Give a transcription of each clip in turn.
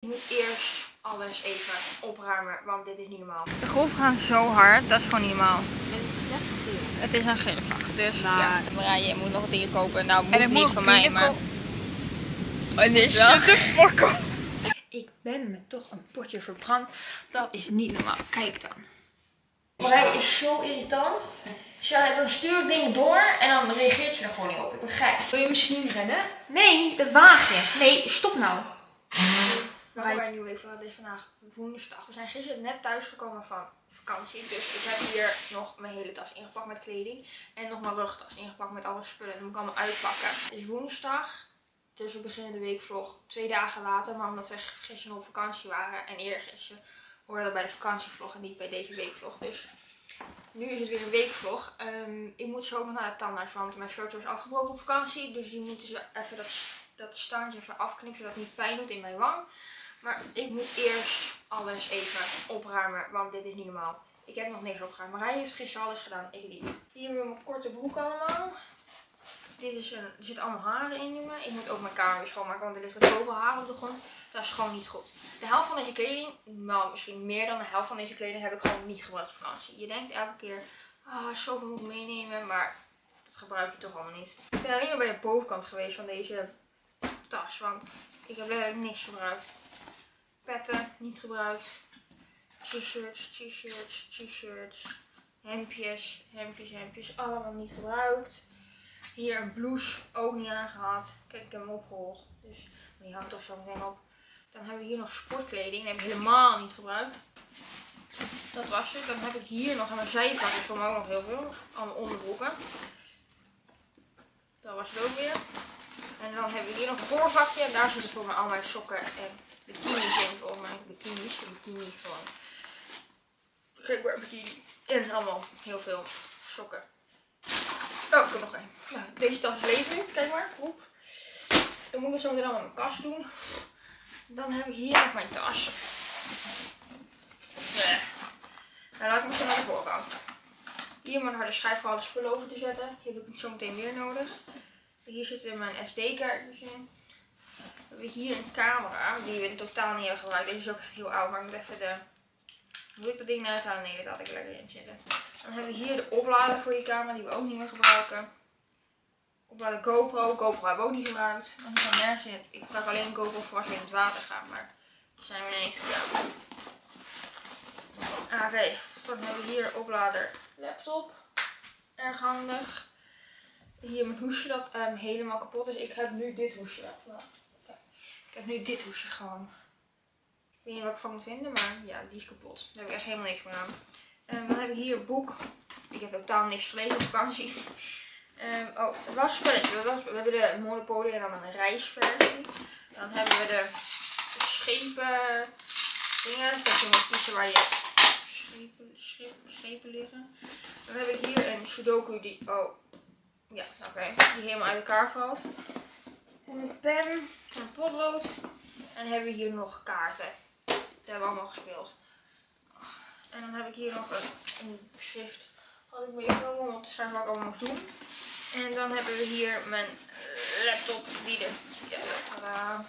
moet eerst alles even opruimen, want dit is niet normaal. De golven gaan zo hard, dat is gewoon niet normaal. Het is een gele vlag, dus ja. Marije, je moet nog dingen kopen. Nou, moet niet van mij, maar... En is te pakken. Ik ben me toch een potje verbrand. Dat is niet normaal. Kijk dan. Marije is zo irritant. Dan stuur ik dingen door en dan reageert ze er gewoon niet op. Ik word gek. Wil je misschien rennen? Nee, dat waag je. Nee, stop nou. Marije, mijn nieuwe weekvlog. Het is vandaag woensdag. We zijn gisteren net thuisgekomen van vakantie. Dus ik heb hier nog mijn hele tas ingepakt met kleding. En nog mijn rugtas ingepakt met alle spullen. Dat moet ik allemaal uitpakken. Het is woensdag. Dus we beginnen de weekvlog 2 dagen later. Maar omdat we gisteren op vakantie waren en eergisteren hoorde dat bij de vakantievlog en niet bij deze weekvlog. Dus nu is het weer een weekvlog. Ik moet zo nog naar de tandarts, want mijn short is afgebroken op vakantie. Dus die moeten ze even dat standje even afknippen, zodat het niet pijn doet in mijn wang. Maar ik moet eerst alles even opruimen, want dit is niet normaal. Ik heb nog niks opgeruimd. Marije heeft gisteren alles gedaan, ik niet. Hier hebben we mijn korte broek allemaal. Er zitten allemaal haren in, jongen. Ik moet ook mijn kamer weer schoonmaken, want er ligt zoveel haar op de grond. Dat is gewoon niet goed. De helft van deze kleding, nou misschien meer dan de helft van deze kleding, heb ik gewoon niet gebruikt op vakantie. Je denkt elke keer, zoveel moet ik meenemen, maar dat gebruik je toch allemaal niet. Ik ben alleen maar bij de bovenkant geweest van deze tas, want ik heb letterlijk niks gebruikt. Petten, niet gebruikt. T-shirts, hemdjes, allemaal niet gebruikt. Hier een blouse, ook niet aangehad. Kijk, ik heb hem opgerold. Dus die hangt toch zo meteen op. Dan hebben we hier nog sportkleding. Die heb ik helemaal niet gebruikt. Dat was het. Dan heb ik hier nog aan mijn zijkant. Dus voor mij ook nog heel veel. Allemaal onderbroeken. Dat was het ook weer. En dan hebben we hier nog een voorvakje. En daar zitten voor mij al mijn sokken en bikinis in. Volgens mij bikinis gewoon. Kijk maar, bikini. En allemaal heel veel sokken. Oh, ik heb nog één. Nou, deze tas is leeg nu. Kijk maar. Oep. Dan moet ik zo meteen allemaal in mijn kast doen. Dan heb ik hier nog mijn tas. Nou, laat ik misschien naar de voorkant. Hier mijn harde schijf voor alle spullen over te zetten. Die heb ik zo meteen weer nodig. Hier zitten mijn SD-kaartjes in. We hebben hier een camera die we in totaal niet hebben gebruikt. Deze is ook echt heel oud, maar ik moet even de... Moet ik dat ding eruit halen? Nee, dat had ik lekker in zitten. Dan hebben we hier de oplader voor die camera die we ook niet meer gebruiken. Oplader GoPro. GoPro hebben we ook niet gebruikt. Dan is er nergens in. Ik gebruik alleen GoPro voor als we in het water gaan, maar die zijn we niet gebruikt. Oké, dan hebben we hier de oplader laptop. Erg handig. Hier mijn hoesje dat helemaal kapot is. Ik heb nu dit hoesje. Ik heb nu dit hoesje gewoon. Ik weet niet wat ik van moet vinden, maar ja, die is kapot. Daar heb ik echt helemaal niks meer aan. Dan heb ik hier een boek. Ik heb totaal niks gelezen op vakantie. Het was spelletje. We hebben de Monopoly en dan een reisversie. Dan hebben we de schepen dingen. Dat je moet kiezen waar je schepen liggen. Dan heb ik hier een Sudoku die, die helemaal uit elkaar valt. En een pen, een potlood. En dan hebben we hier nog kaarten. Dat hebben we allemaal gespeeld. En dan heb ik hier nog een beschrift. Had ik meegenomen om te schrijven wat ik allemaal moest doen. En dan hebben we hier mijn laptop. Die er. Ja,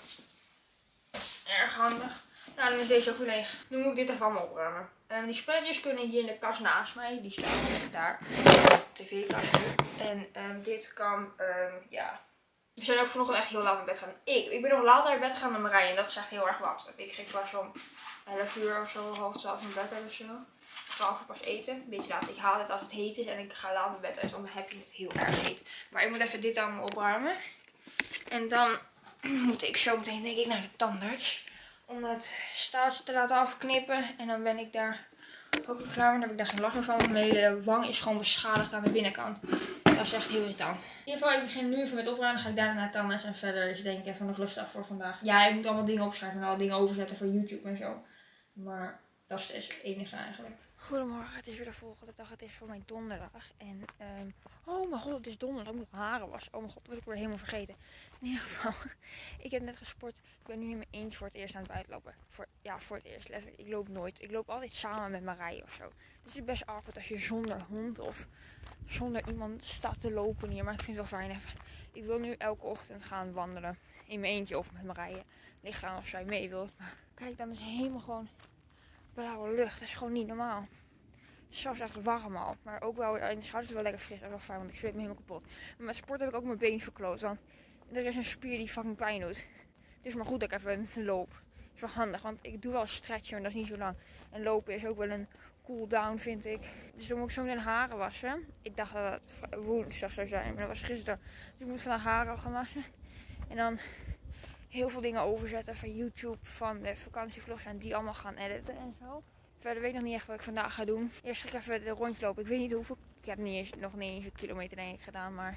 erg handig. Nou, dan is deze ook weer leeg. Nu moet ik dit even allemaal opruimen. Die spelletjes kunnen hier in de kast naast mij. Die staan daar. TV-kast. En dit kan, ja. We zijn ook vanochtend echt heel laat naar bed gaan. Ik ben nog later naar bed gegaan dan Marije. En dat is echt heel erg wat. Ik ging pas om 11 uur of zo, half 12 naar bed uit of zo. 12 uur pas eten. Een beetje laat. Ik haal het als het heet is en ik ga laat naar bed uit. Want dan heb je het heel erg heet. Maar ik moet even dit allemaal opruimen. En dan moet ik zo meteen denk ik naar de tandarts. Om het staaltje te laten afknippen. En dan ben ik daar ook klaar. Dan heb ik daar geen last meer van. Want mijn hele wang is gewoon beschadigd aan de binnenkant. Dat is echt heel irritant. In ieder geval, ik begin nu even met opruimen. Dan ga ik daarna naar de tandarts en verder is denk ik even nog lustig voor vandaag. Ja, ik moet allemaal dingen opschrijven en alle dingen overzetten voor YouTube en zo. Maar dat is het enige eigenlijk. Goedemorgen, het is weer de volgende dag. Het is voor mij donderdag. En, oh mijn god, het is donderdag. Ik moet haren wassen. Oh mijn god, dat was ik weer helemaal vergeten. In ieder geval, ik heb net gesport. Ik ben nu in mijn eentje voor het eerst aan het uitlopen. Voor het eerst, letterlijk. Ik loop nooit. Ik loop altijd samen met Marije of zo. Dus het is best awkward als je zonder hond of zonder iemand staat te lopen hier. Maar ik vind het wel fijn even. Ik wil nu elke ochtend gaan wandelen. In mijn eentje of met Marije. Ligt aan of zij mee wilt. Maar Kijk, dan is helemaal gewoon blauwe lucht. Dat is gewoon niet normaal. Het is zelfs echt warm al. Maar ook wel in de schouders is het wel lekker fris. Dat is wel fijn, want ik zweet me helemaal kapot. Maar met sport heb ik ook mijn been verkloot. Want er is een spier die fucking pijn doet. Het is maar goed dat ik even loop. Dat is wel handig, want ik doe wel stretchen, maar dat is niet zo lang. En lopen is ook wel een cool down, vind ik. Dus dan moet ik zo meteen haren wassen. Ik dacht dat het woensdag zou zijn, maar dat was gisteren. Dus ik moet vandaag haren gaan wassen. En dan heel veel dingen overzetten van YouTube, van de vakantievlogs en die allemaal gaan editen en zo. Verder weet ik nog niet echt wat ik vandaag ga doen. Eerst ga ik even de rondje lopen. Ik weet niet hoeveel. Ik heb nog niet eens een kilometer denk ik gedaan, maar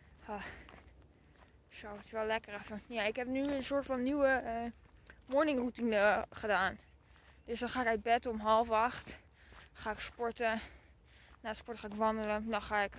zo, het is wel lekker even. Ja, ik heb nu een soort van nieuwe morning routine gedaan. Dus dan ga ik uit bed om 7:30. Ga ik sporten. Na het sporten ga ik wandelen. Dan ga ik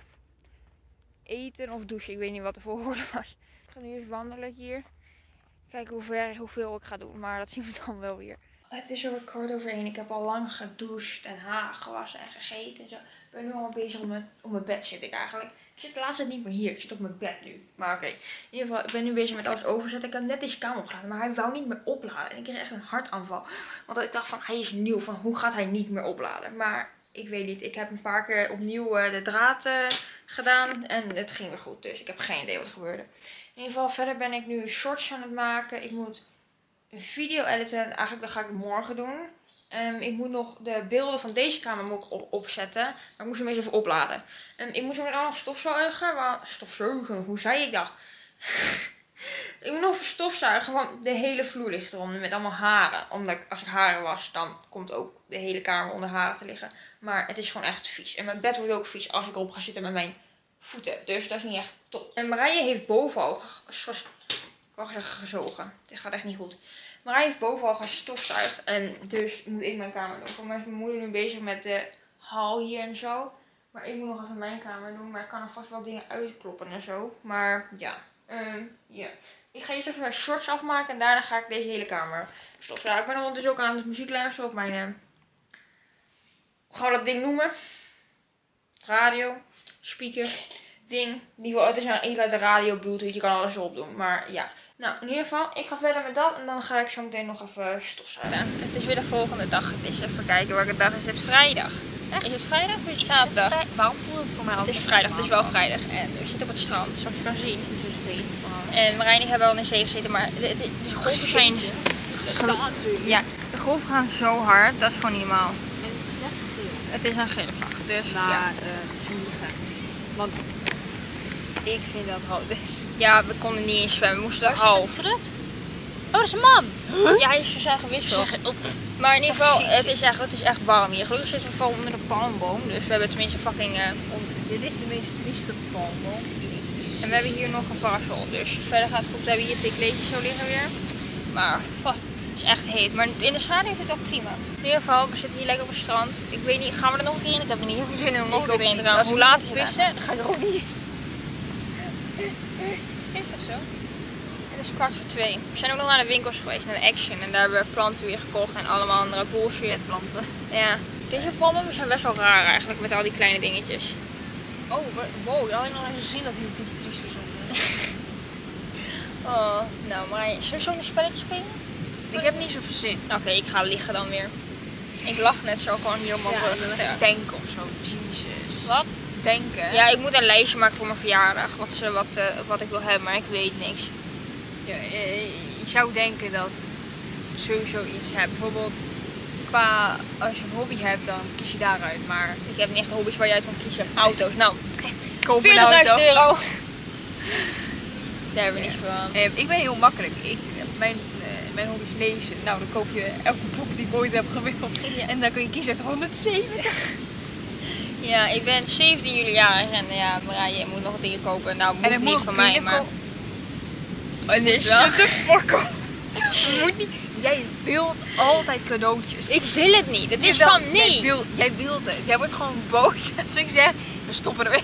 eten of douchen. Ik weet niet wat de volgorde was. Ik ga nu eens wandelen hier. Kijken hoeveel ik ga doen. Maar dat zien we dan wel weer. Het is zo 1:15. Ik heb al lang gedoucht en haar gewassen en gegeten en zo. Ik ben nu al bezig op mijn bed zit ik eigenlijk. Ik zit de laatste tijd niet meer hier. Ik zit op mijn bed nu. Maar oké. In ieder geval, ik ben nu bezig met alles overzetten. Ik heb net deze kamer opgeladen, maar hij wou niet meer opladen. En ik kreeg echt een hartaanval. Want ik dacht van, hij is nieuw. Van, hoe gaat hij niet meer opladen? Maar ik weet niet. Ik heb een paar keer opnieuw de draad gedaan. En het ging weer goed. Dus ik heb geen idee wat er gebeurde. In ieder geval, verder ben ik nu shorts aan het maken. Ik moet een video editen. Eigenlijk dat ga ik morgen doen. Ik moet nog de beelden van deze kamer moet ik opzetten. Maar ik moet ze meestal even opladen. Ik moet zo meteen ook nog stofzuigen. Stofzuigen, hoe zei ik dat? Ik moet nog even stofzuigen, want de hele vloer ligt eronder met allemaal haren. Omdat als ik haren was, dan komt ook de hele kamer onder haren te liggen. Maar het is gewoon echt vies. En mijn bed wordt ook vies als ik erop ga zitten met mijn voeten. Dus dat is niet echt top. En Marije heeft boven al gezogen. Dit gaat echt niet goed. Marije heeft boven al gestofzuigd. En dus moet ik mijn kamer doen. Voor mij is mijn moeder nu bezig met de hal hier en zo. Maar ik moet nog even mijn kamer doen. Maar ik kan er vast wel dingen uitkloppen en zo. Maar ja. Ja. Ik ga eerst even mijn shorts afmaken. En daarna ga ik deze hele kamer stofzuigen. Ik ben ondertussen ook aan het muziek luisteren op mijn... hoe gaan we dat ding noemen? Radio. Speaker. Ding. Het is een uit de radio, bluetooth. Je kan alles erop doen. Maar ja. Nou, in ieder geval. Ik ga verder met dat. En dan ga ik zo meteen nog even stofzuigen. Het is weer de volgende dag. Het is even kijken welke dag is het. Vrijdag. Echt? Is het vrijdag of is het zaterdag? Waarom voel ik voor mij al? Het is vrijdag. Het is wel vrijdag. En we zitten op het strand. Zoals je kan zien. Het is een steen. En Marijn en ik hebben wel in de zee gezeten. Maar de golven zijn... Ja, de golven gaan zo hard. Dat is gewoon niet normaal. En het is echt geel. Het is een gele vlag. Dus maar, ja. zondigen. Want ik vind dat rood is. Ja, we konden niet eens zwemmen. We moesten half. Oh, dat is een man. Ja, hij is zijn gewisseld. Maar in ieder geval, het is echt warm hier. Gelukkig zitten we vol onder de palmboom. Dus we hebben tenminste fucking... Dit is de meest trieste palmboom. En we hebben hier nog een parasol. Dus verder gaat het goed. We hebben hier 2 kleedjes zo liggen weer. Maar fuck, het is echt heet. Maar in de schaduw is het ook prima. In ieder geval, we zitten hier lekker op het strand. Ik weet niet, gaan we er nog een keer in? Ik heb er niet heel veel zin in om nog een keer in te gaan. Hoe laat is het? Wissen, dan ga ik er ook niet in. Is dat zo? Het is 1:45. We zijn ook nog naar de winkels geweest, naar de Action. En daar hebben we planten weer gekocht en allemaal andere bullshit. Planten. Ja. Deze palmen zijn best wel raar eigenlijk, met al die kleine dingetjes. Oh, wow, je had nog eens gezien dat die trieste zon. Oh, nou maar zullen we zo'n spelletje spelen? Ik heb niet zoveel zin. Oké, ik ga liggen dan weer. Ik lag net zo gewoon hier op mijn rug. Denken of zo, Jesus. Wat? Denken? Ja, ik moet een lijstje maken voor mijn verjaardag, wat ik wil hebben, maar ik weet niks. Ja, je zou denken dat sowieso iets hebt. Bijvoorbeeld, als je een hobby hebt, dan kies je daaruit. Maar ik heb niet echt hobby's waar je uit kan kiezen. Auto's, nou, koop €40.000. €40.000. Daar hebben we niet voor aan. Ik ben heel makkelijk. Mijn hobby is lezen. Nou, dan koop je elke boek die ik ooit heb gewild. Ja. En dan kun je kiezen uit 170. Ja, ik ben 17 juli jarig en ja, Marije moet nog dingen kopen. Nou, moet niet van mij, maar... Oh nee, shut the fuck up. Moet niet. Jij wilt altijd cadeautjes. Ik wil het niet. Het is van nee. Jij wilt het. Jij wordt gewoon boos als ik zeg, we stoppen ermee.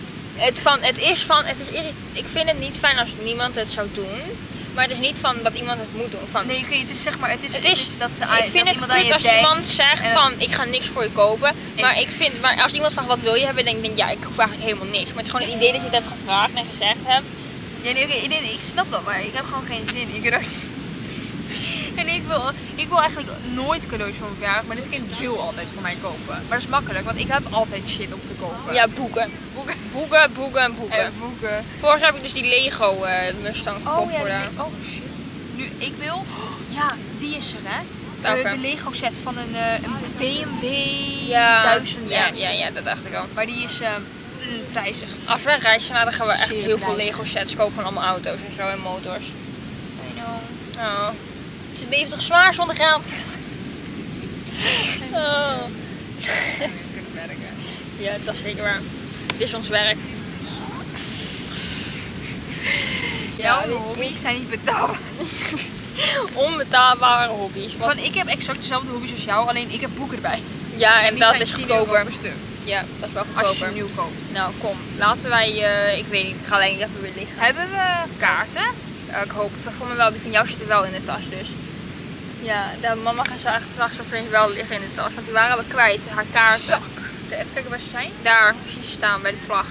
Ik vind het niet fijn als niemand het zou doen. Maar het is niet van dat iemand het moet doen. Van, nee, het is zeg maar, het is dat ze ik vind het kut als iemand zegt van, ik ga niks voor je kopen. Maar als iemand vraagt, wat wil je hebben, dan denk ik, ja, ik vraag helemaal niks. Maar het is gewoon het idee dat je het hebt gevraagd en gezegd hebt. Ja, nee, ik snap dat, maar ik heb gewoon geen zin in cadeautjes. En ik wil eigenlijk nooit cadeautjes voor mijn verjaardag, maar dit kind wil altijd voor mij kopen. Maar dat is makkelijk, want ik heb altijd shit om te kopen. Ja, boeken. Boeken. Boeken. Vorig jaar heb ik dus die Lego Mustang gekocht voor haar. Oh shit. Nu, ik wil... Ja, die is er hè. Welke? De Lego set van een BMW 1000 ja, dat dacht ik al. Maar die is prijzig. Als wij reizen, nou, dan gaan we echt Zeer heel veel prijzig. Lego sets kopen van allemaal auto's en zo en motors. I know. Oh. Het is een leven toch zwaar zonder geld. Oh. We kunnen werken. Ja, dat is zeker waar. Dit is ons werk. Jouw hobby's zijn niet betaalbaar. Onbetaalbare hobby's. Van, ik heb exact dezelfde hobby's als jou, alleen ik heb boeken erbij. Ja, en die dat zijn is 10 euro goedkoper. per stuk. Ja, dat is wel Als je goedkoper. ze nieuw koopt. Nou, kom. Laten wij, ik weet niet, ik ga alleen even weer liggen. Hebben we kaarten? Ik hoop, voor me wel, die van jou zitten wel in de tas dus. Ja, mama gaat straks opeens wel liggen in de tas, want die waren we kwijt, haar kaarten. Zak. Even kijken waar ze zijn. Daar, precies staan bij de vlag.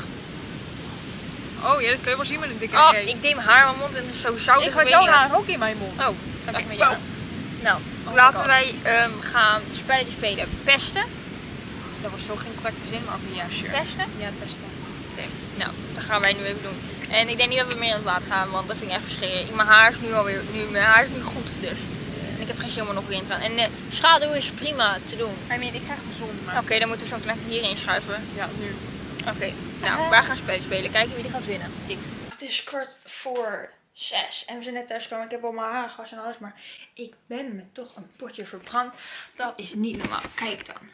Oh ja, dat kun je wel zien met een dikke Oh, reet. ik deed mijn haar in mijn mond en het is zo zout. Ik dat had weet jouw niet haar ook in mijn mond. wat. Oh, oké. met jou. Nou, Oh my laten God. wij gaan spelletjes spelen. Pesten. Dat was zo geen correcte zin, maar ook niet ja, sure. Pesten? Ja, het beste. Oké, nou, dat gaan wij nu even doen. En ik denk niet dat we meer in het water gaan, want dat vind ik echt verschrikkelijk. Mijn haar is nu alweer, mijn haar is nu goed dus. En ik heb geen zin om er nog weer in te gaan. En de schaduw is prima te doen. I mean, ik ga gezond, maar... Oké, dan moeten we zo meteen even hierin schuiven. Ja, nu. Oké, nou, wij gaan spelen spelen. Kijken wie er gaat winnen. Ik. Het is 5:45 en we zijn net thuis gekomen. Ik heb al mijn haar gewassen en alles, maar ik ben me toch een potje verbrand. Dat is niet normaal. Kijk dan.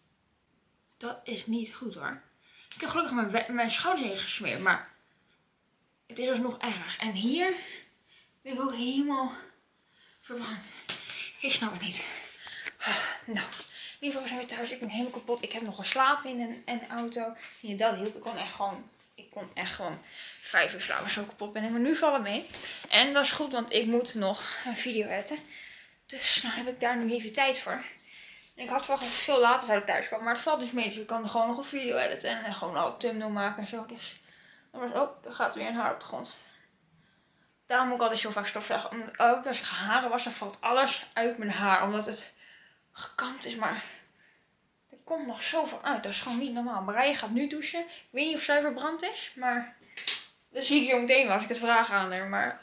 Dat is niet goed hoor. Ik heb gelukkig mijn schouders heen gesmeerd, maar het is alsnog erg. En hier ben ik ook helemaal verbrand. Ik snap het niet. Nou, in ieder geval we zijn weer thuis. Ik ben helemaal kapot. Ik heb nog geslapen in een auto. Hier, dat hielp. Ik kon echt gewoon 5 uur slapen. Zo kapot ben ik. Maar nu vallen mee. En dat is goed, want ik moet nog een video editen. Dus nou heb ik daar nu even tijd voor. En ik had verwacht dat het veel later zou thuis komen. Maar het valt dus mee. Dus ik kan gewoon nog een video editen. En gewoon al thumbnail maken en zo. Dus dan was oh, er gaat weer een haar op de grond. Daarom moet ik altijd zo vaak stofzuigen. Omdat ook als ik ga haren was, dan valt alles uit mijn haar. Omdat het gekamd is, maar er komt nog zoveel uit. Dat is gewoon niet normaal. Marije gaat nu douchen. Ik weet niet of zij verbrand is, maar dat zie ik zo meteen wel als ik het vraag aan haar. Maar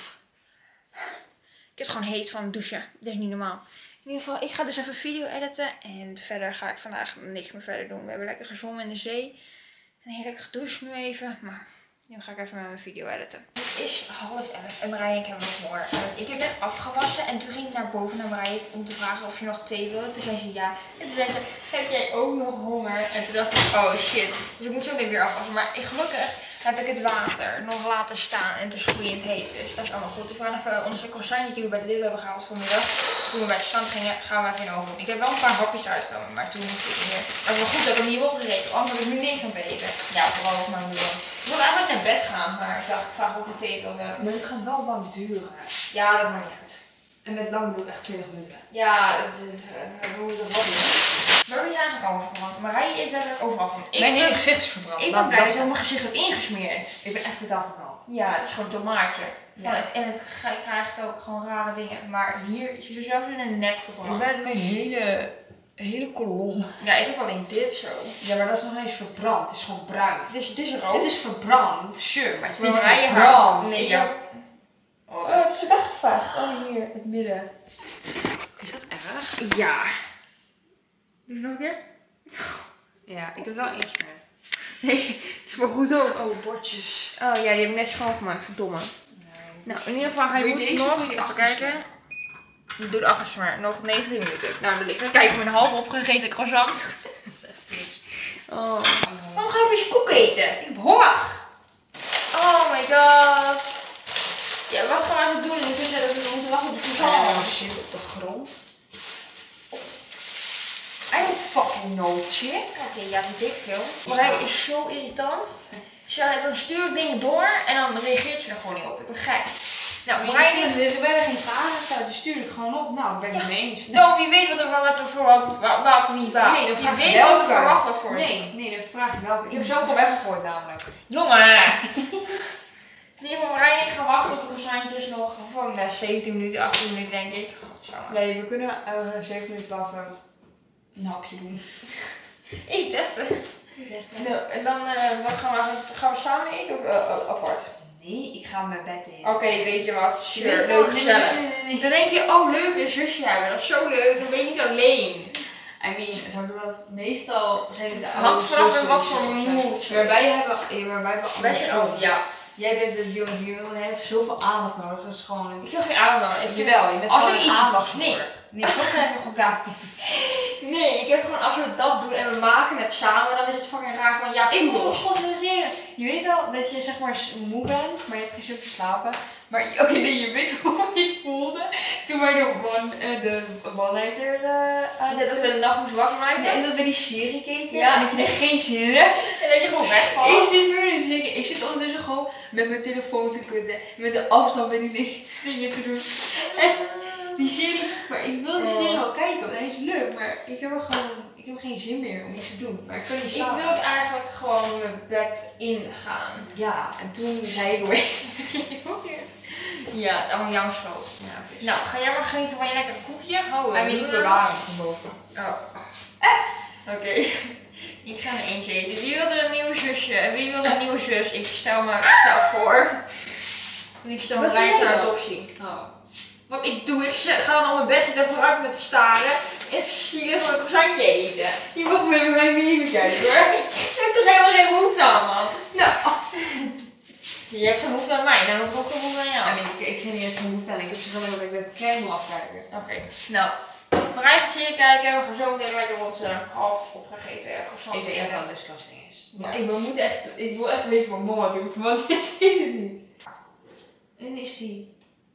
ik heb het gewoon heet van het douchen. Dat is niet normaal. In ieder geval, ik ga dus even een video editen. En verder ga ik vandaag niks meer verder doen. We hebben lekker gezwommen in de zee. En heel lekker gedoucht nu even. Maar nu ga ik even mijn video editen. Het is 10:30 en Marije en ik hebben nog honger. Ik heb net afgewassen en toen ging ik naar boven naar Marije om te vragen of je nog thee wilde. Toen zei ze ja. En toen zei ze, heb jij ook nog honger? En toen dacht ik, oh shit. Dus ik moet zo weer afwassen. Maar gelukkig heb ik het water nog laten staan en het is gloeiend heet. Dus dat is allemaal goed. We gaan even onze croissantjes die we bij de Lidl hebben gehaald vanmiddag. Toen we bij het strand gingen, gaan we even in de oven. Ik heb wel een paar hapjes uitgekomen, maar toen moest ik niet meer. Maar het is wel goed dat ik hem niet opgegeten, anders heb ik nu niks meer eten. Ja, vooral op mijn moeder. Ik wilde eigenlijk naar bed gaan, maar ik dacht, ik vraag of ik thee wilde. Maar het gaat wel lang duren. Ja, dat maakt niet uit. En met lang bedoel ik echt 20 minuten. Ja, we moeten wat doen. Waar ben je eigenlijk over verbrand? Marije is letterlijk overal van. Mijn hele gezicht is verbrand. Ik ben blij dat mijn gezicht heb ingesmeerd. Ik ben echt totaal verbrand. Ja, het is gewoon een tomaatje. Ja. En het krijgt ook gewoon rare dingen. Maar hier is je zelfs in de nek Ik verbrand. ben mijn hele kolom. Ja, ik heb alleen dit zo. Ja, maar dat is nog niet eens verbrand. Het is gewoon bruin. Het is rood. Het is verbrand, sure, maar het is niet Marije haar. verbrand. Nee, ja. Oh, het is weggevaagd. Oh, hier, het midden. Is dat erg? Ja. Doe je nog een keer? Ja, ik heb het wel ingesmeerd. Nee, het is wel goed ook. Oh, bordjes. Oh ja, die heb ik net schoongemaakt. Verdomme. Nou, in ieder geval, hij Wil je moet deze of nog, wil je die even achterste? kijken. Ik doe de achterste maar. Nog 19 minuten. Nou, dan ligt er. Kijk, mijn half opgegeten croissant. Dat is echt triest. Oh. Waarom ga je een beetje koek eten? Ik heb honger. Oh my god. Ja, wat gaan we eigenlijk doen? Ik vind dat we moeten wachten op de Oh, toeval. shit op de grond. I don't fucking know, chick. Oké, ja, weet ik veel. Marije is zo irritant. Dan stuur ik dingen door en dan reageert ze er gewoon niet op. Ik word gek. Nou, Marije... Ik ben er geen vragen uit, dus stuur het gewoon op. Nou, ik ben het mee eens. Nou, wie weet wat er wat niet waar. Nee, dan je vraag je weet welke. wat er verwacht wordt voor je. Nee, dan vraag je welke. Ik heb ze ook al weggegooid namelijk. Jongen! In ieder geval Marijn en ik gaan wachten op de croissantjes nog. Gewoon 17 minuten, 18 minuten denk ik. Godsamme. Nee, we kunnen 7 minuten wachten een hapje doen. Even testen. Nou, en dan wat gaan we samen eten of apart? Nee, ik ga mijn bed in. Oké, weet je wat? Je Sure, weet leuk wel, gezellig. nee. Dan denk je, oh leuk een zusje hebben, dat is zo leuk, dan ben je niet alleen. I mean, het hangt er wel meestal zijn het de Hangt oude vanaf zussen, wat voor dus moed. Maar wij hebben Best andersom. ook, ja. Jij bent het jongen hier, hij heeft zoveel aandacht nodig. Dat is gewoon Ik wil geen aandacht. Jawel, je bent als gewoon we een iets aandachtshoer. Nee, soms heb je gewoon klaar. Nee, ik heb gewoon als we dat doen en we maken het samen, dan is het fucking raar van ja, Ik moet cool. op schot realiseren. Je weet wel dat je zeg maar moe bent, maar je hebt geen zin om te slapen. Maar oké, nee, je weet hoe je voelde toen wij de one-nighter Ja, dat we de nacht moesten wakker maken. en dat we die serie keken Ja. en dat je er geen zin in hebt. En dat je gewoon wegvalt. Ik zit weer in denken, ik zit ondertussen gewoon met mijn telefoon te kutten, met de afstand met die dingen te doen. En die serie, maar ik wil die serie wel kijken, want hij is leuk, maar ik heb er geen zin meer om iets te doen. Maar ik kan niet Ik slapen. wil eigenlijk gewoon mijn bed ingaan. Ja, en toen zei ik opeens. Ja, allemaal jouw schuld. Ja, Nou, ga jij maar genieten van je lekkere koekje? Hou I mean, ik bewaar hem van boven. Oh. Oké. Ik ga er eentje eten. Wie wil er een nieuwe zusje? En wie wil er een nieuwe zus? Ik stel me voor. Ik stel me Wat doe rijdt jij naar dan? adoptie. Oh. Wat ik doe, ik ga dan op mijn bed zitten vooruit met te staren. En zielig van een croissantje eten. Je mag met mij mee kijken hoor. Ik heb toch helemaal geen behoefte aan, man. Nou. Je hebt geen behoefte aan mij, dan heb ik ook geen behoefte aan jou. I mean, ik heb niet echt behoefte aan. Ik heb zo gewoon dat ik de crème wil afkijken. Oké, nou. We gaan even serie kijken. We gaan zo meteen lekker onze half opgegeten croissant Ik weet echt eten. wat disgusting is. Ja. Maar ik wil echt weten wat mama doet, want ik weet het niet. En is die...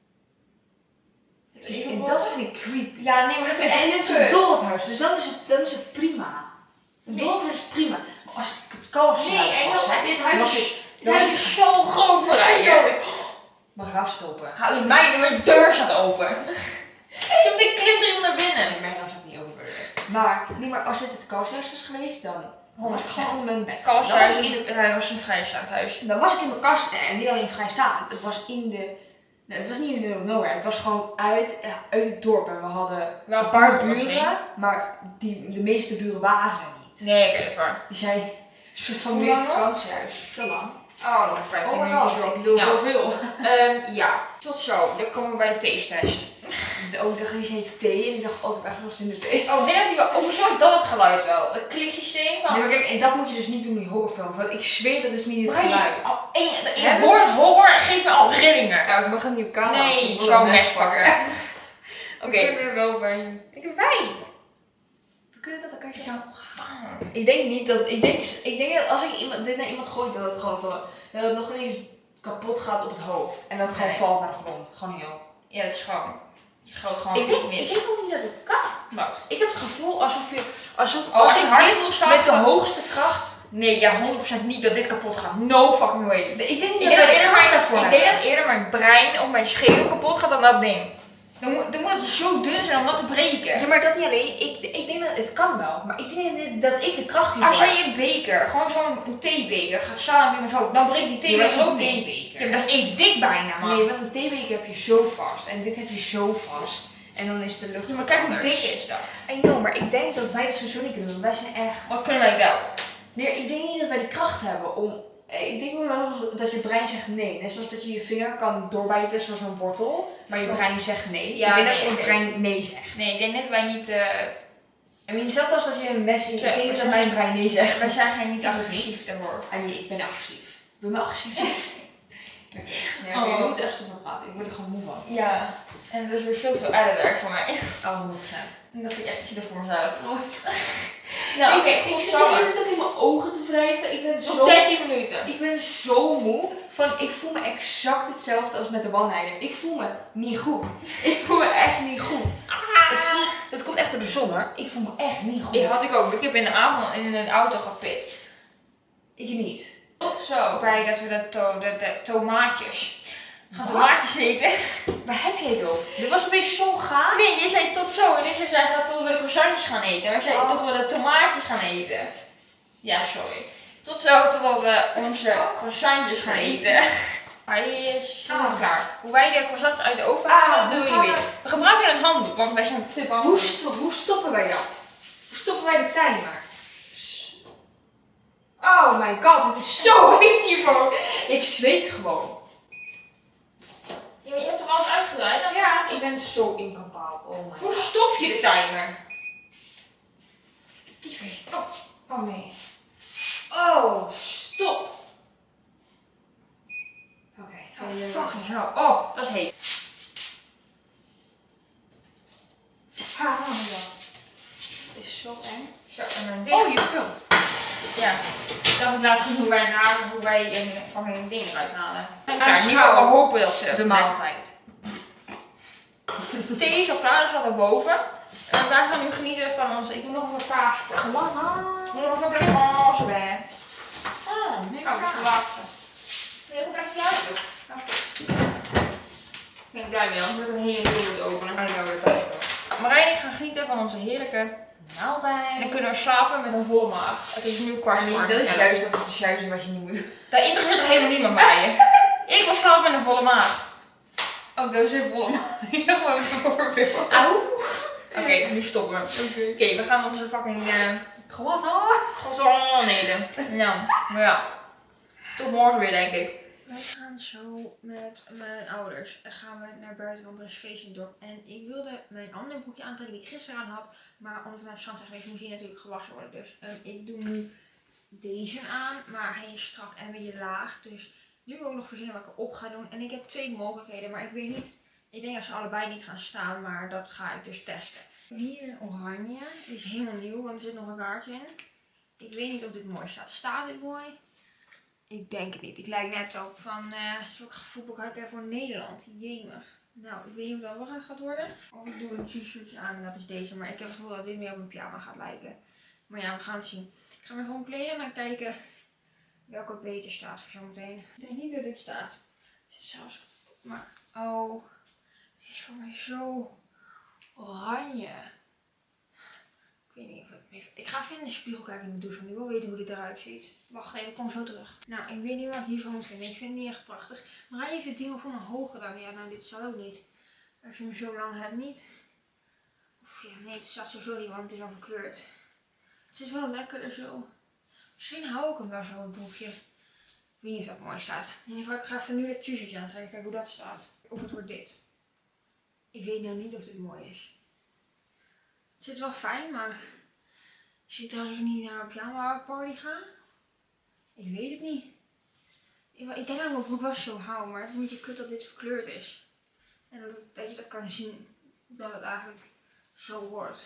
En dat vind ik creepy. Ja, nee, maar dat vind ik En het echt is een kut. dorphuis, dus dan is het prima. Een Nee. dorphuis is prima. Maar als het kasthuis Nee, en was, dan, hè, dit dan huis was is, ik- dit huis is zo groot, Marije. Mijn raam staat open. Hou je mij, mijn deur staat open. Zo meteen klimt er iemand naar binnen. Nee, mijn raam staat niet open. Maar als het kasthuis was geweest, dan was ik gewoon onder mijn bed. Kasthuis Dan was ik in- was een vrijstaand huis. Dan was ik in mijn kast en niet alleen vrij staan. Het was in de... Nee, het was niet in de middle of nowhere. Het was gewoon uit het dorp. En we hadden Wel een paar buren, buren, maar de meeste buren waren er niet. Nee, oké, dat is waar. Die zei, een soort van Hoe meer lang nog? vakantiehuis. Te lang. Oh, nog 15 Oh my minuten. god, ik bedoel Nou, zoveel. ja, tot zo. Dan komen we bij de theestest. Oh, ik dacht dat je zei thee en ik dacht, oh, ik heb echt wel zin in de thee. Oh, ik denk dat hij wel... Oh, misschien was dat het geluid wel. Het kliksysteem van... Nee, maar kijk, en dat moet je dus niet doen in die horrorfilms, want ik zweer dat is niet het Marije, geluid. al één Hè? woord horror geeft me al rillingen. Ja, ik mag het niet op camera Nee, zien, ik wil zou een een mes pakken. Oké. Oké. Ik ben er wel bij. Ik heb wijn. We kunnen dat elkaar Ik zeggen. zou gaan. Ik denk niet dat, ik denk dat als ik dit naar iemand gooi, dat het gewoon dat het nog ineens kapot gaat op het hoofd. En dat het gewoon Nee. valt naar de grond. Gewoon heel. Ja, dat is gewoon... Je groot gewoon Ik denk mis. ook niet dat het kan. Wat? Ik heb het gevoel alsof Als als je ik hard dit wil slaan, met de dan- hoogste kracht. Nee, ja, 100% niet dat dit kapot gaat. No fucking way. Ik denk niet Ik dat denk wij dat, de eerder kracht daarvoor ik hebben. denk dat eerder mijn brein of mijn schedel kapot gaat dan dat ding. Dan moet het zo dun zijn om dat te breken. Ja, maar dat niet alleen. Ik denk dat het kan wel. Maar ik denk dat ik de kracht hiervoor Als jij een beker, gewoon zo'n theebeker, gaat slaan op iemands hoofd, dan breekt die theebeker ook niet. theebeker. Ja, maar dat is even dik bijna, man. Nee, want een theebeker heb je zo vast. En dit heb je zo vast. En dan is de lucht Ja, maar kijk hoe anders. dik is dat. I know, maar ik denk dat wij dat sowieso niet kunnen doen. Wij zijn echt... Wat kunnen wij wel? Nee, ik denk niet dat wij de kracht hebben om... Ik denk wel dat je brein zegt nee. Net zoals dat je je vinger kan doorbijten zoals een wortel. Maar je Zo. brein zegt nee. Ja, ik denk nee, dat ons nee. brein nee zegt. Nee, ik denk net wij niet, I mean, zelfs als dat je een mes in... Zeg, Ik denk we dat zijn- mijn brein nee zegt. wij zijn niet Ik agressief daarvoor. I mean, ik ben agressief. Ben je agressief? Oké. Nee, oké, Oh. we moeten echt stoppen praten. Ik word er gewoon moe van. Ja, en dat is weer veel te veel aardewerk voor mij. Oh, 100%. En dat vind ik echt zielig voor mezelf. Oh. Nou, oké, ik goed zit zo. de hele tijd in mijn ogen te wrijven. Ik ben Nog zo... 13 minuten. Ik ben zo moe. Ik voel me exact hetzelfde als met de one-nighter. Ik voel me niet goed. Ik voel me echt niet goed. Het komt echt door de zon hoor. Ik voel me echt niet goed. Die had ik ook. Ik heb in de avond in een auto gepit. Ik niet. Tot zo. Bij dat we de tomaatjes. Gaan Wat? tomaatjes eten. Waar heb je het over? Dit was opeens zo gaar. Nee, je zei tot zo. En ik zei tot we de croissantjes gaan eten. Maar ik zei Oh. tot we de tomaatjes gaan eten. Ja, sorry. Tot zo, totdat we onze croissantjes gaan eten. Hij is klaar. Hoe wij de croissants uit de oven Ah, doen dan we gaan niet weten. We gebruiken een handdoek, want wij zijn te bang. Hoe stoppen wij dat? Hoe stoppen wij de timer? Oh my god, het is zo heet hiervoor. Ik zweet gewoon. Ja, maar je hebt toch alles uitgedraaid? Dan... Ja, ik ben zo incapabel. Oh my Hoe god. stop je de timer? Oh nee. Oh, stop. Oké. Fucking hell. Oh, dat is heet. Oh het is zo eng. Zo, en dan dit. Oh, je filmt. Ja. Ik dacht ik laat zien hoe wij raken, hoe wij een fucking ding eruit halen. Aanschouwen. Nu gaan we hopen dat ze De maaltijd. thee is al klaar, dus al boven. En wij gaan nu genieten van onze. Ik doe nog een wat kaas. Glas aan. Nog een plekje kaas erbij. Oh, nee, Oh, dat is de laatste. Wil je ook een plekje uit? Ik ben blij mee, anders moet ik een hele ding moeten openen. Maar dan gaan we de tijd komen. Marijn en ik gaan genieten van onze heerlijke Maaltijd. en dan kunnen we slapen met een volle maag. Het is nu kwart voor. Dat is juist wat je niet moet doen. Daar interesseert er helemaal niemand bij je. Ik wil slapen met een volle maag. Oh, dat is een volle maag. Ik dacht wel even overveel. Auw. Oké, nu stoppen we. Oké, we gaan onze fucking croissant eten. Nou, maar ja. Tot morgen weer, denk ik. Wij gaan zo met mijn ouders. Gaan we naar buiten, want er is feest in het dorp. En ik wilde mijn andere broekje aantrekken die ik gisteren aan had. Maar omdat we naar het strand zijn geweest, moest die natuurlijk gewassen worden. Dus ik doe nu deze aan. Maar hij is strak en een beetje laag. Dus nu wil ik nog verzinnen wat ik erop ga doen. En ik heb 2 mogelijkheden, maar ik weet niet. Ik denk dat ze allebei niet gaan staan, maar dat ga ik dus testen. Hier een oranje. Die is helemaal nieuw, want er zit nog een kaartje in. Ik weet niet of dit mooi staat. Staat dit mooi? Ik denk het niet. Ik lijk net op van zo'n voetbal kijken voor Nederland. Jemig. Nou, ik weet niet of dat wel gaat worden. Of ik doe een t-shirt aan en dat is deze. Maar ik heb het gevoel dat dit meer op een pyjama gaat lijken. Maar ja, we gaan het zien. Ik ga me gewoon kleden en dan kijken welke beter staat voor zometeen. Ik denk niet dat dit staat. Het zit zelfs... Maar, oh. Het is voor mij zo oranje. Ik weet niet of het mee... Ik ga even in de spiegel kijken in de douche, want ik wil weten hoe dit eruit ziet. Wacht even, ik kom zo terug. Nou, ik weet niet wat ik hiervan moet vinden. Ik vind het niet echt prachtig. Maar hij heeft het ding voor me hoog gedaan. Ja, nou, dit zal ook niet. Als je hem zo lang hebt, niet. Of ja, nee, het staat sowieso niet, want het is al verkleurd. Het is wel lekkerder zo. Misschien hou ik hem wel zo, een broekje. Ik weet niet of dat mooi staat. In ieder geval, ik ga even nu het t-shirtje aantrekken, kijken hoe dat staat. Of het wordt dit. Ik weet nou niet of dit mooi is. Het zit wel fijn, maar... Zit er alsof ik niet naar een pyjama party ga? Ik weet het niet. Ik denk dat mijn broek was zo hou, maar het is een beetje kut dat dit verkleurd is. En dat je dat kan zien, dat het eigenlijk zo wordt.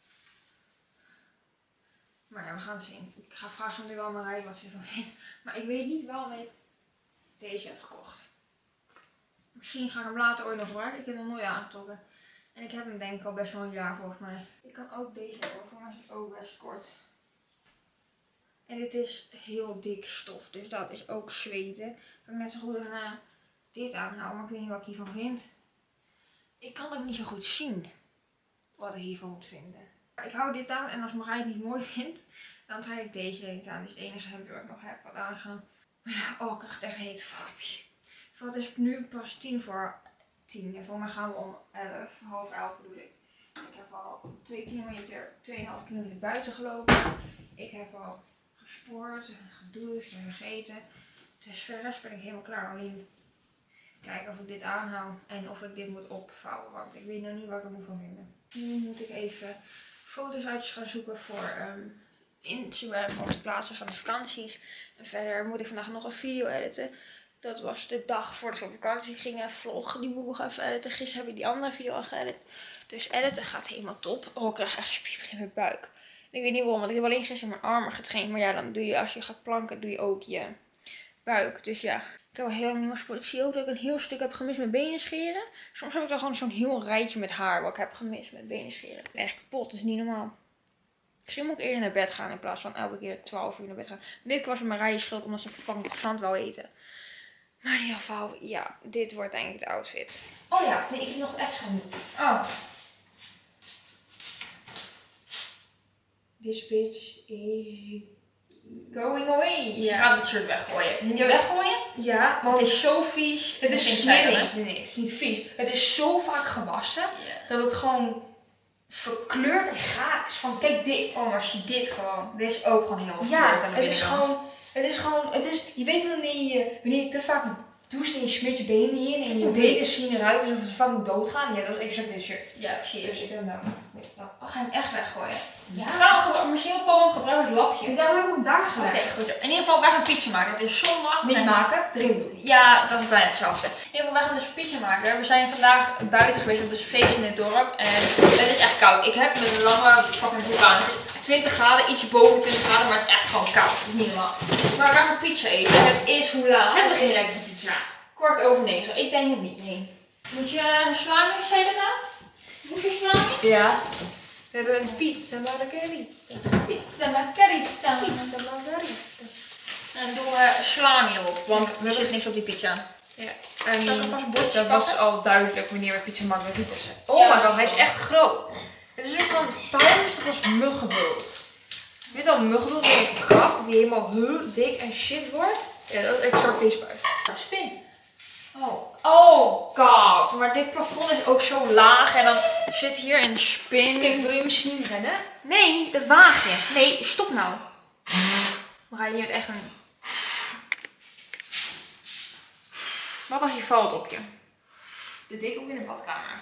Maar ja, we gaan het zien. Ik ga vragen zo nu wel Marij wat ze ervan vindt. Maar ik weet niet waarom ik deze heb gekocht. Misschien ga ik hem later ooit nog gebruiken. Ik heb hem nog nooit aangetrokken. En ik heb hem denk ik al best wel een jaar volgens mij. Ik kan ook deze hebben, voor mij is het ook best kort. En dit is heel dik stof, dus dat is ook zweten. Ik kan net zo goed dit aanhouden, maar ik weet niet wat ik hiervan vind. Ik kan ook niet zo goed zien wat ik hiervan moet vinden. Ik hou dit aan en als Marij het niet mooi vindt, dan trek ik deze denk ik aan. Dit is het enige hemd waar ik nog heb wat aangaan. Maar ja, oh, ik krijg echt heet vormpje. Het is nu pas 10 voor 10 en voor mij gaan we om 11, half 11 bedoel ik. Ik heb al 2,5 kilometer buiten gelopen. Ik heb al gesport, gedoucht en gegeten. Dus voor de rest ben ik helemaal klaar. Alleen kijken of ik dit aanhoud en of ik dit moet opvouwen. Want ik weet nog niet wat ik er moet van vinden. Nu moet ik even foto's uit gaan zoeken voor Instagram om te plaatsen van de vakanties. En verder moet ik vandaag nog een video editen. Dat was de dag voordat we op vakantie gingen. Vlog, die moet ik nog even editen. Gisteren heb ik die andere video al geëdit. Dus editen gaat helemaal top. Oh, ik krijg echt spierpijn in mijn buik. Ik weet niet waarom, want ik heb alleen gisteren mijn armen getraind. Maar ja, dan doe je, als je gaat planken, doe je ook je buik. Dus ja, ik heb al heel lang niet meer gesport. Ik zie ook dat ik een heel stuk heb gemist met benen scheren. Soms heb ik dan gewoon zo'n heel rijtje met haar wat ik heb gemist met benen scheren. Ik ben echt kapot, dat is niet normaal. Misschien moet ik eerder naar bed gaan in plaats van elke keer 12 uur naar bed gaan. Maar dit was Marije schuld omdat ze fucking croissant wou eten. Maar in ieder geval, ja, dit wordt denk ik de outfit. Oh ja, nee, ik heb nog extra nu. Oh. This bitch is... going away. Dus je Ja. gaat het shirt weggooien. Moet je Ja. weggooien? Ja, want Het is zo vies. het is geen nee, stijl, hè? nee, het is niet vies. Het is zo vaak gewassen dat het gewoon verkleurd en gaar is. Van kijk dit. Oh, maar zie dit gewoon. Dit is ook gewoon helemaal Ja, verkeerd aan de het is gewoon, je weet wanneer je te vaak doucht en je smeert je benen hierin en je Wit. benen zien eruit alsof ze vaak doodgaan. Ja, dat is exact dit shirt. Ja, zie je. Dus ik heb hem daar. Nee, nou. We gaan hem echt weggooien. Ja. Misschien ook wel een gebruik als lapje. En daarom heb ik hem daar Oké, gelegd. goed. In ieder geval, wij gaan pizza maken. Het is zondag. Niet maken, erin doen. Ja, dat is bijna hetzelfde. In ieder geval, wij gaan dus pizza maken. We zijn vandaag buiten geweest, want het is feest in het dorp. En het is echt koud. Ik heb met een lange fucking broek aan. Het is 20 graden, ietsje boven 20 graden, maar het is echt gewoon koud. Het is niet normaal. Maar wij gaan pizza eten. Het is hoe laat? Hebben we geen lekkere pizza? 9:15. Ik denk het niet, nee. Moet je salami zeggen nou? Moet je salami? Ja. We hebben een pizza margarita. Pizza margarita. En dan doen we salami erop, want er zit niks op die pizza. Ja. Zal ik alvast een bordje Dat was pakken? al duidelijk wanneer we pizza margarita zetten. Oh Ja, my god, hij is zo. echt groot. Het is een soort van puist als muggenbult. Je weet al, muggenbult is een krab die helemaal heel dik en shit wordt. Ja, dat is exact deze puist. Spin. Oh god, maar dit plafond is ook zo laag en dan zit hier een spin. Kijk, wil je misschien rennen? Nee, dat waag je. Nee, stop nou. We gaan hier echt een... Wat als je valt op je? Dit deed ik ook in de badkamer.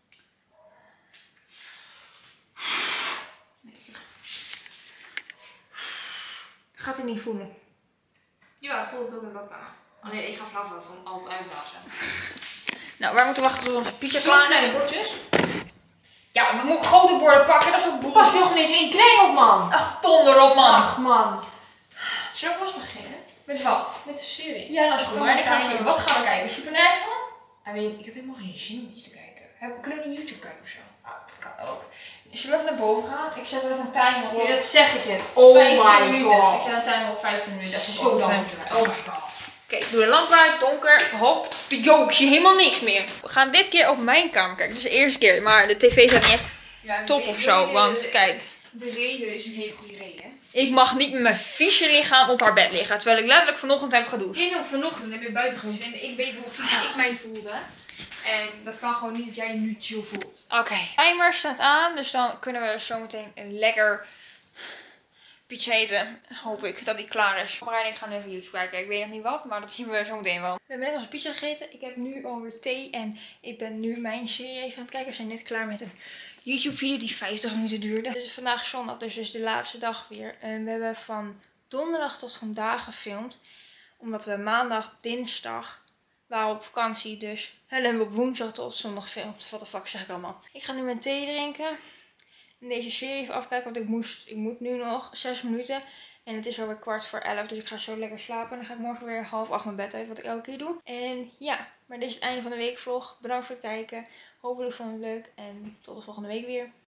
Gaat hij niet voelen? Ja, ik voelde het ook in de badkamer. Oh nee, ik ga flauw van al uitblazen. Nou, wij moeten wachten tot onze pizza klaar Klaar is. naar de bordjes? Ja, we moeten grote borden pakken, dat is ook Pas boel. nog ineens één kring op, man. Ach, donder op man. Ach, man. Zullen we vast beginnen? Met wat? Met de serie. Ja, dat is goed. Maar ik ga zien. Wat gaan we kijken? Supernatural? Ik heb helemaal geen zin om iets te kijken. Kunnen we niet YouTube kijken of zo? Ah, dat kan ook. Zullen we even naar boven gaan? Ik zet wel even een timer op. Ja, dat zeg ik je. Oh 15 my minuten. Ik god. zet een timer op 15 minuten. Dat is Zo ook dan. dan. Oh my god. Oké, ik doe de lamp uit, donker, hop. Yo, ik zie helemaal niks meer. We gaan dit keer op mijn kamer kijken. Dit is de eerste keer, maar de tv staat niet echt Ja, top of zo. Want kijk, De reden is een hele goede reden. ik mag niet met mijn vieze lichaam op haar bed liggen. Terwijl ik letterlijk vanochtend heb gedoucht. Ik ook vanochtend heb je buiten geweest en ik weet hoe vies ik mij voelde. En dat kan gewoon niet dat jij je nu chill voelt. Oké, timer staat aan. Dus dan kunnen we zometeen lekker pizza eten. Hoop ik dat die klaar is. Marijn en ik gaan even YouTube kijken. Ik weet nog niet wat, maar dat zien we zo meteen wel. We hebben net onze pizza gegeten. Ik heb nu alweer thee en ik ben nu mijn serie even aan het kijken. We zijn net klaar met een YouTube video die 50 minuten duurde. Het is vandaag zondag, dus de laatste dag weer. En we hebben van donderdag tot vandaag gefilmd. Omdat we maandag, dinsdag waren op vakantie. Dus en hebben we op woensdag tot zondag gefilmd. Wat de fuck zeg ik allemaal. Ik ga nu mijn thee drinken. En deze serie even afkijken. Want ik moet nu nog 6 minuten. En het is alweer 11:15. Dus ik ga zo lekker slapen. En dan ga ik morgen weer 7:30 mijn bed uit. Wat ik elke keer doe. En ja, maar dit is het einde van de weekvlog. Bedankt voor het kijken. Hopelijk vond je het leuk. En tot de volgende week weer.